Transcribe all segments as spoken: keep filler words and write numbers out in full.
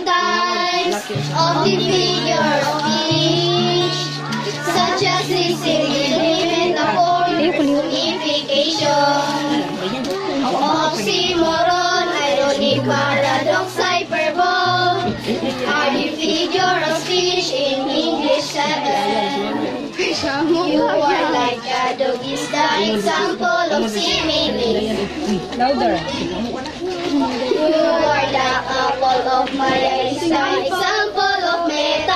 types of the figure of speech, such as listening, metaphor, personification, oxymoron, irony, paradox, hyperbole, are the figure of speech in English seven. You are like a dog is the example of simile. Louder. You are the apple of my eye, the example of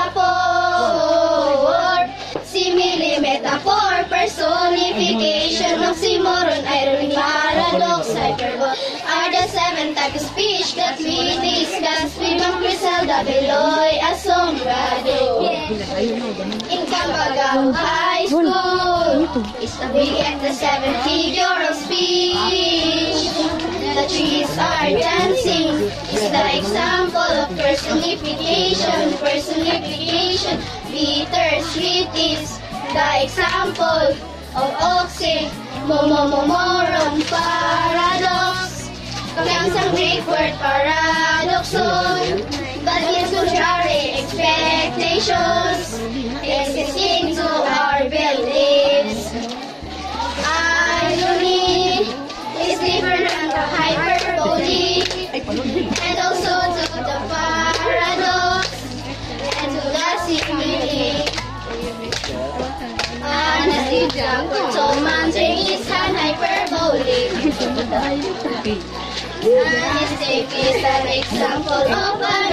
metaphor. Simile, metaphor, personification, oxymoron, irony, paradox, hyperbole are the seven types of speech that we discussed with Ma'am Griselda Beloy Asombrado. In Camagao High School, we get the seven figure of speech. The trees are dancing is the example of personification. Personification, bitter, sweet is the example of oxymoron, paradox. Comes from Greek word paradoxon, but its contrary expectations existing to our beliefs. Irony is different from the hyperbole, and also to the paradox, and to the simile. Honestly, so mountain is an hyperbole. Mistake is an example of an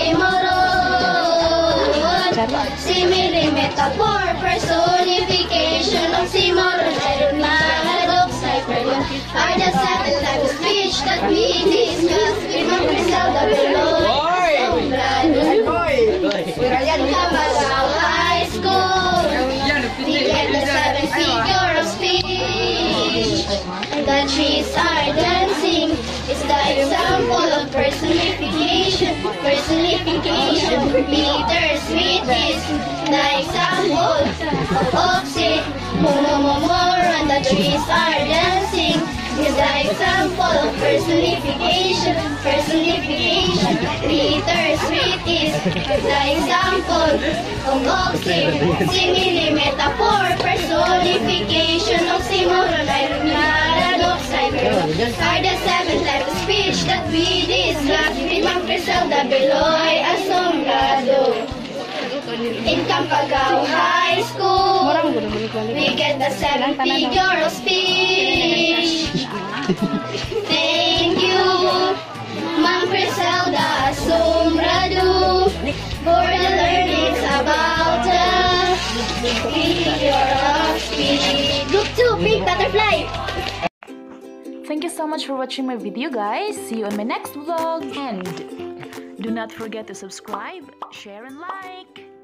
oxymoron. Simile, metaphor, personification, oxymoron, irony, paradox, hyperbole are the seven types of speech that we discussed with Ma'am Griselda Beloy Asombrado. In Camagao High School, we get the seven figure of speech. The trees are dancing is the example of personification. Personification, bitter, sweet is the example of oxymoron. The trees are dancing is the example of personification. Personification, bitter, sweet is the example of oxymoron. Simile, metaphor, personification, oxymoron, irony, paradox, hyperbole are the seven types of speech that we discussed with Ma'am Griselda Beloy Asombrado. In Camagao High School, we get the seven figure of speech. Thank you, Ma'am Griselda Asombrado, for the learnings about the figure of speech. Look to big butterfly. Thank you so much for watching my video, guys. See you on my next vlog. And do not forget to subscribe, share, and like.